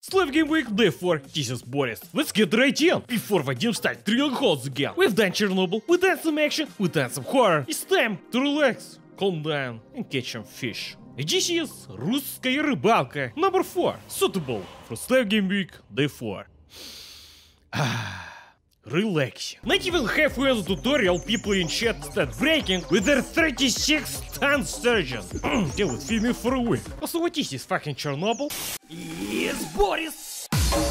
Slave Game Week Day 4, this is Boris. Let's get right in. Before we deep start drilling holes again. We've done Chernobyl, we've done some action, we've done some horror. It's time to relax, calm down and catch some fish. This is Русская рыбалка number 4, suitable for Slave Game Week Day 4. Relaxing. Not even halfway in the tutorial, people in chat start breaking with their 36-ton surgeons. They would feed me for a week. Also, what is this fucking Chernobyl? Yes, Boris!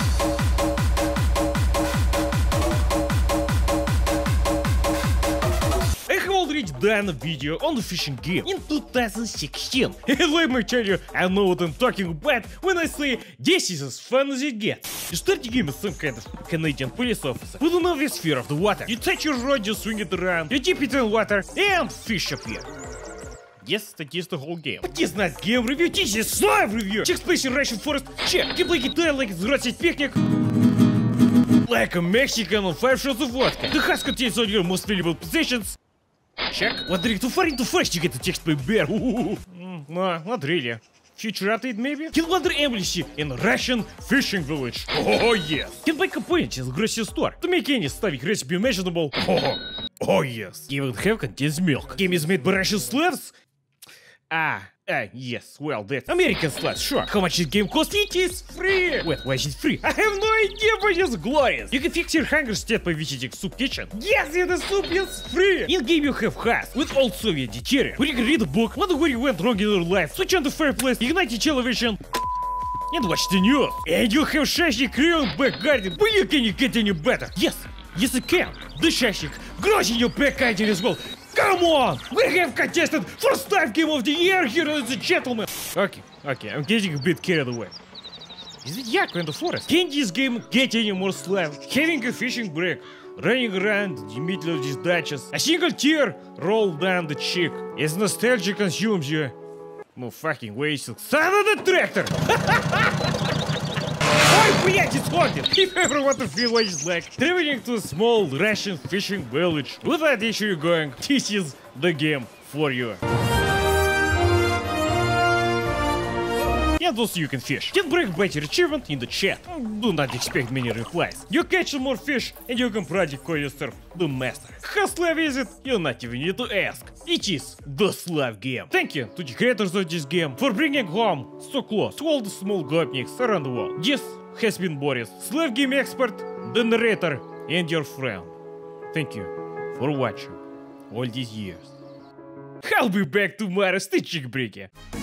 I have already done a video on the fishing game in 2016. And let me tell you, I know what I'm talking about when I say this is as fun as it gets. You start the game as some kind of Canadian police officer with an obvious fear of the water. You touch your rod, you swing it around, you dip it in water, and fish appear. Yes, that is the whole game. But this is not game review, this is slave review! Check space in Russian forest, check! Gameplay guitar like it's Russian picnic. Like a Mexican on 5 shots of vodka. The husk contains all your most valuable possessions. Check. Wandering too far into flesh to get the text by bear. No, not really. Future update maybe? Can wander aimlessly in Russian fishing village. Oh yes. Can buy components in the grocery store to make any stuffing recipe imaginable. Oh yes. Game would have contains milk. Game is made by Russian slaves. Yes, well, that American slaves, sure. How much this game cost? It is free! Wait, why is it free? I have no idea, but it's glorious! You can fix your hunger state by visiting Soup Kitchen. Yes, and the soup is free! In game you have house with old Soviet deterrent, where you can read a book, wonder where you went wrong in your life, switch on the fireplace, ignite your television, and watch the news. And you have Shashik Korean back garden, but you can get any better. Yes, you can. The Shashik grows in your back garden as well. Come on! We have contested first time game of the year here, ladies and gentlemen! Okay, I'm getting a bit carried away. Is it Yakko in the forest? Can this game get any more slave? Having a fishing break, running around the middle of these datchas, a single tear rolled down the cheek as nostalgia consumes you. No fucking way, son of the tractor! It's haunted! If you ever want to feel what it's like traveling to a small Russian fishing village without actually going, this is the game for you. And also you can fish. Can break better achievement in the chat. Do not expect many replies. You catch some more fish and you can practically call yourself the master. How slave is it? You not even need to ask. It is the slave game. Thank you to the creators of this game for bringing home so close to all the small gopniks around the world. This has been Boris, slave game expert, the narrator, and your friend. Thank you for watching all these years. I'll be back tomorrow, stay chick breaky.